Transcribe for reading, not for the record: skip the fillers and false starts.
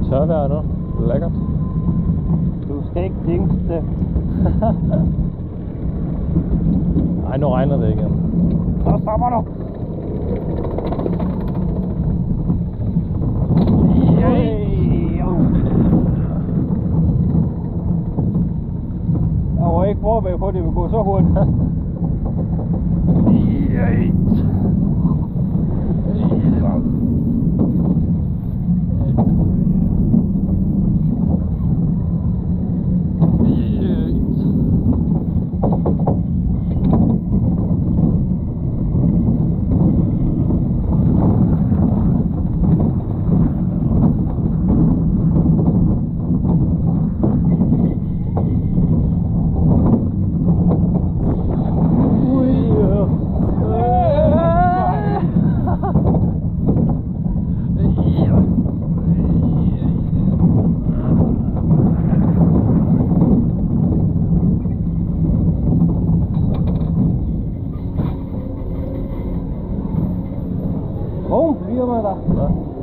tørvejr nu. Lækkert. Du skal ikke dingse det. Ej, nu regner det igen. Så stopper du. Jeg var ikke forberedt på, at det ville gå så hurtigt. Hvor bliver man der?